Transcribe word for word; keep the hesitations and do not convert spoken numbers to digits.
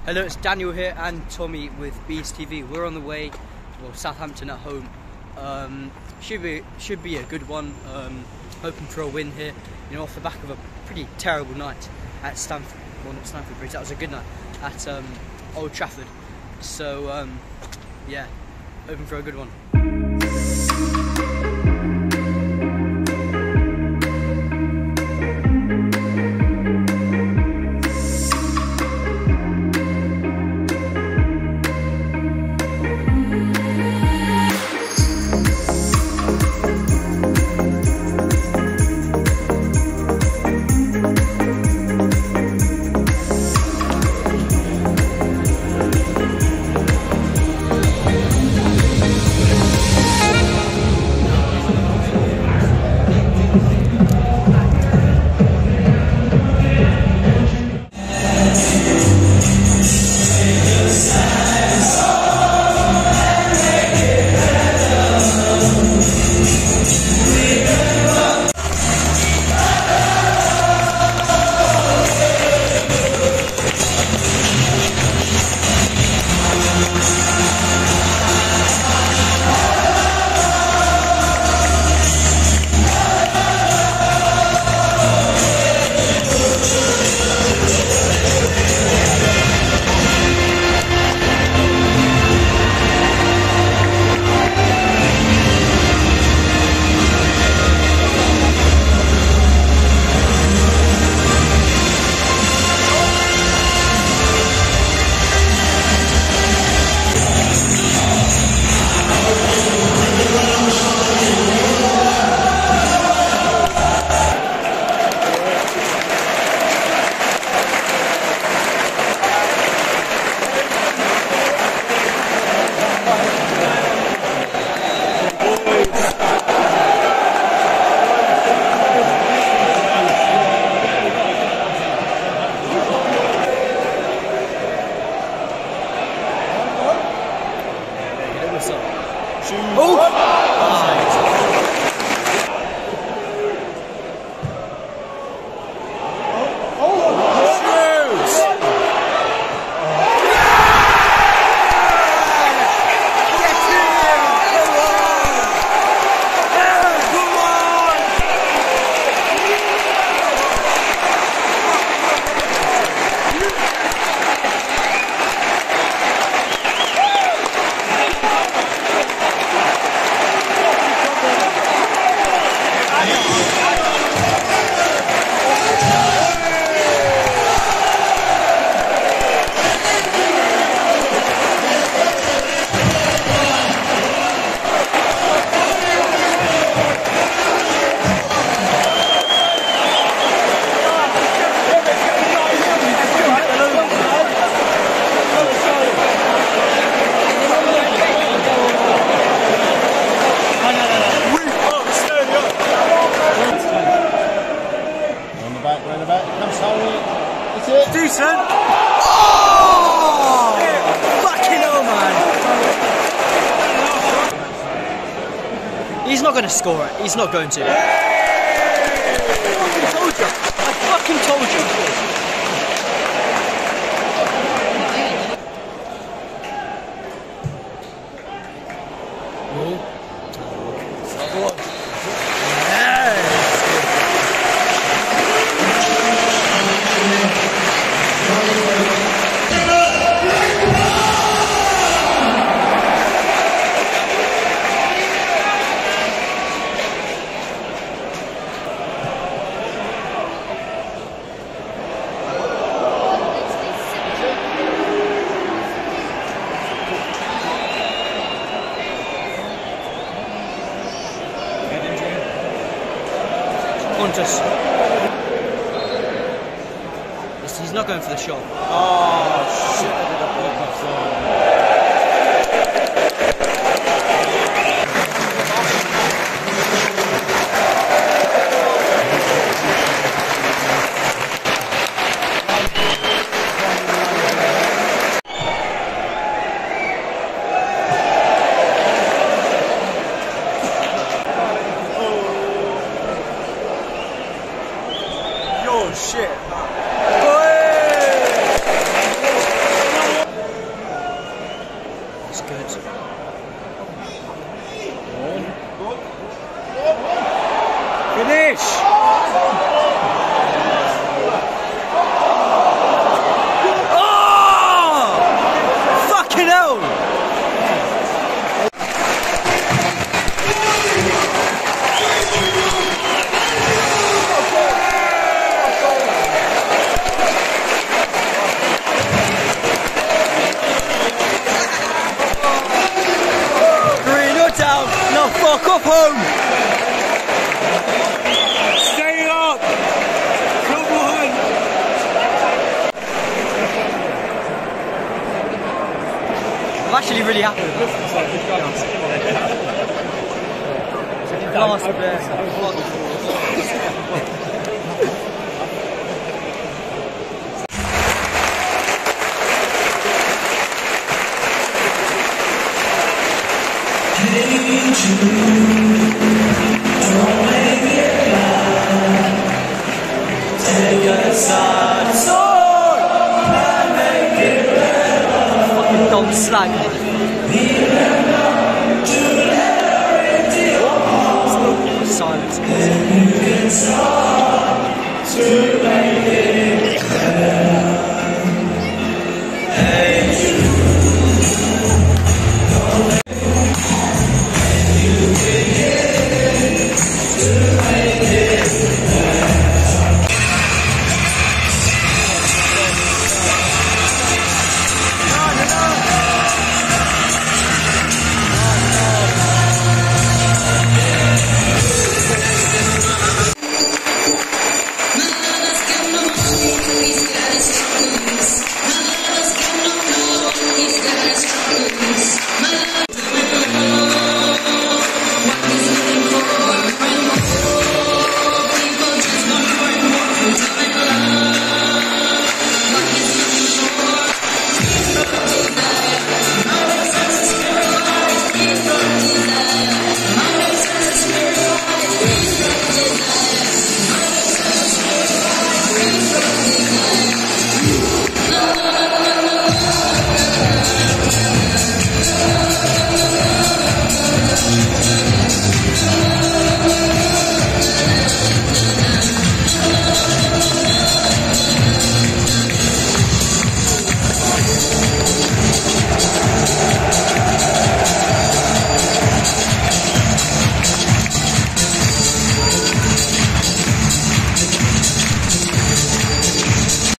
Hello, it's Daniel here and Tommy with BeesTV. We're on the way, well, Southampton at home. Um, should be should be a good one. Um, hoping for a win here. You know, off the back of a pretty terrible night at Stamford. Well, not Stamford Bridge. That was a good night at um, Old Trafford. So um, yeah, hoping for a good one. Decent. Oh! Fucking hell, man. He's not going to score it. He's not going to. I fucking told you. I fucking told you. Oh. Qantas. He's not going for the shot. Oh, shit. Oh shit. I'm actually really happy with that. Last bit. Take a side sword and make it better. Fucking dog slag. Silence.